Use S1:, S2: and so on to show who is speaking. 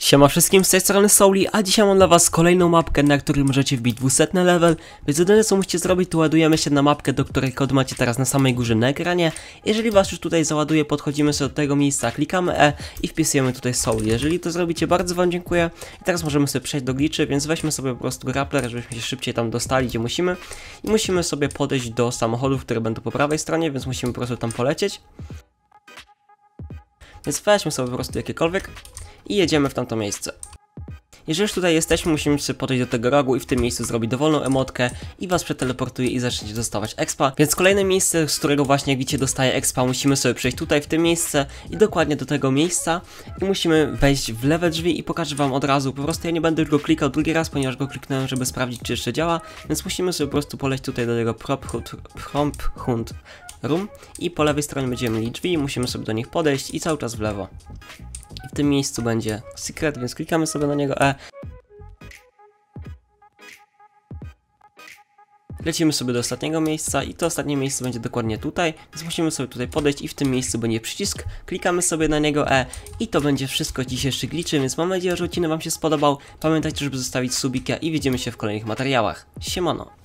S1: Siema wszystkim, z tej strony Souli, a dzisiaj mam dla was kolejną mapkę, na której możecie wbić 200 level, więc jedyne co musicie zrobić, to ładujemy się na mapkę, do której kod macie teraz na samej górze na ekranie. Jeżeli was już tutaj załaduje, podchodzimy sobie do tego miejsca, klikamy E i wpisujemy tutaj Souli. Jeżeli to zrobicie, bardzo wam dziękuję. I teraz możemy sobie przejść do glitchy, więc weźmy sobie po prostu grappler, żebyśmy się szybciej tam dostali, gdzie musimy. I musimy sobie podejść do samochodów, które będą po prawej stronie, więc musimy po prostu tam polecieć. Więc weźmy sobie po prostu jakiekolwiek i jedziemy w tamto miejsce. Jeżeli już tutaj jesteśmy, musimy sobie podejść do tego rogu i w tym miejscu zrobić dowolną emotkę i was przeteleportuje i zaczniecie dostawać expa. Więc kolejne miejsce, z którego właśnie jak widzicie dostaje expa, musimy sobie przejść tutaj w tym miejsce i dokładnie do tego miejsca i musimy wejść w lewe drzwi i pokażę wam od razu. Po prostu ja nie będę już go klikał drugi raz, ponieważ go kliknąłem, żeby sprawdzić, czy jeszcze działa, więc musimy sobie po prostu polecieć tutaj do tego prompt hunt room i po lewej stronie będziemy mieli drzwi i musimy sobie do nich podejść i cały czas w lewo. W tym miejscu będzie secret, więc klikamy sobie na niego E. Lecimy sobie do ostatniego miejsca i to ostatnie miejsce będzie dokładnie tutaj, więc musimy sobie tutaj podejść i w tym miejscu będzie przycisk, klikamy sobie na niego E i to będzie wszystko dzisiejszy glitchy, więc mam nadzieję, że odcinek wam się spodobał. Pamiętajcie, żeby zostawić subika i widzimy się w kolejnych materiałach. Siemano!